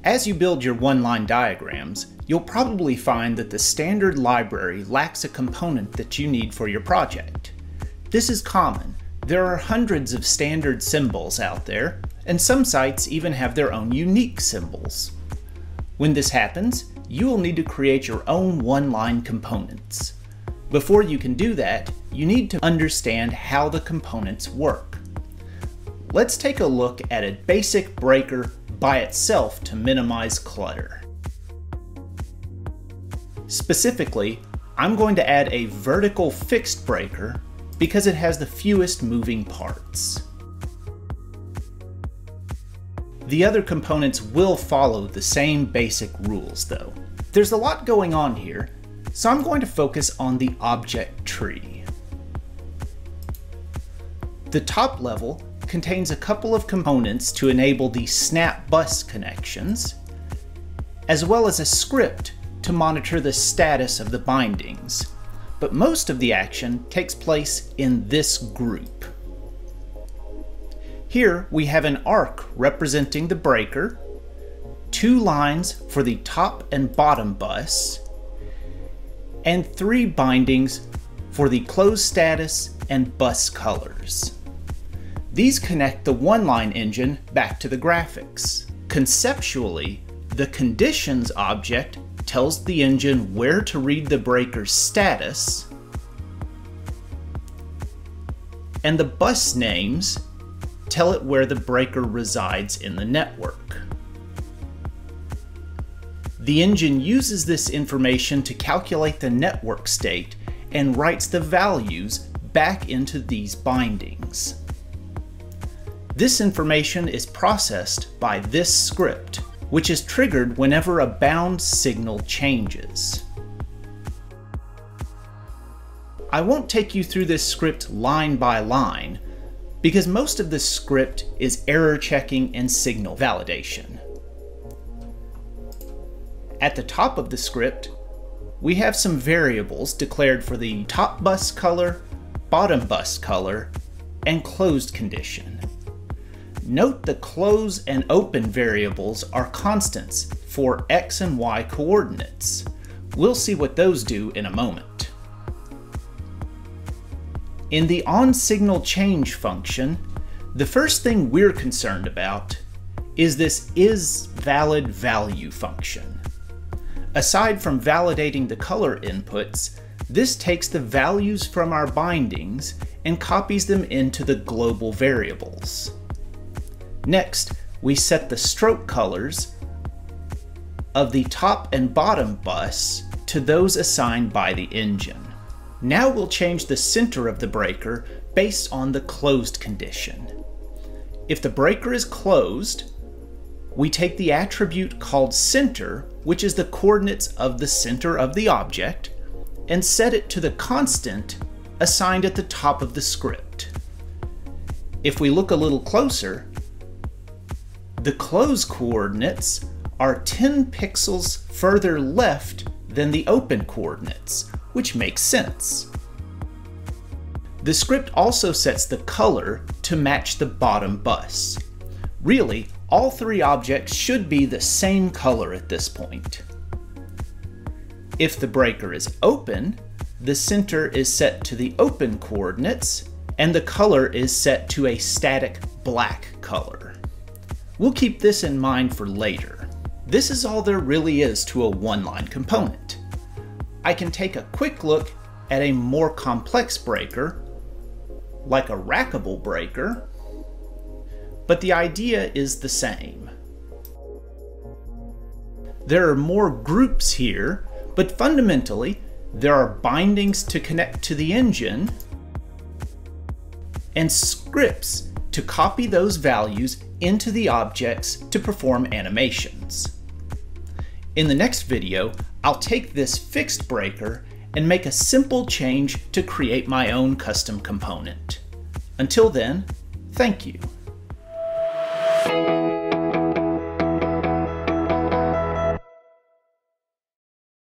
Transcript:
As you build your one-line diagrams, you'll probably find that the standard library lacks a component that you need for your project. This is common. There are hundreds of standard symbols out there, and some sites even have their own unique symbols. When this happens, you will need to create your own one-line components. Before you can do that, you need to understand how the components work. Let's take a look at a basic breaker by itself to minimize clutter. Specifically, I'm going to add a vertical fixed breaker because it has the fewest moving parts. The other components will follow the same basic rules though. There's a lot going on here, so I'm going to focus on the object tree. The top level contains a couple of components to enable the snap bus connections, as well as a script to monitor the status of the bindings. But most of the action takes place in this group. Here we have an arc representing the breaker, 2 lines for the top and bottom bus, and 3 bindings for the close status and bus colors. These connect the one-line engine back to the graphics. Conceptually, the conditions object tells the engine where to read the breaker's status, and the bus names tell it where the breaker resides in the network. The engine uses this information to calculate the network state and writes the values back into these bindings. This information is processed by this script, which is triggered whenever a bound signal changes. I won't take you through this script line by line, because most of this script is error checking and signal validation. At the top of the script, we have some variables declared for the top bus color, bottom bus color, and closed condition. Note the close and open variables are constants for X and Y coordinates. We'll see what those do in a moment. In the onSignalChange function, the first thing we're concerned about is this isValidValue function. Aside from validating the color inputs, this takes the values from our bindings and copies them into the global variables. Next, we set the stroke colors of the top and bottom bus to those assigned by the engine. Now we'll change the center of the breaker based on the closed condition. If the breaker is closed, we take the attribute called center, which is the coordinates of the center of the object, and set it to the constant assigned at the top of the script. If we look a little closer, the close coordinates are 10 pixels further left than the open coordinates, which makes sense. The script also sets the color to match the bottom bus. Really, all 3 objects should be the same color at this point. If the breaker is open, the center is set to the open coordinates, and the color is set to a static black color. We'll keep this in mind for later. This is all there really is to a one-line component. I can take a quick look at a more complex breaker, like a rackable breaker, but the idea is the same. There are more groups here, but fundamentally, there are bindings to connect to the engine and scripts to copy those values into the objects to perform animations. In the next video, I'll take this fixed breaker and make a simple change to create my own custom component. Until then, thank you.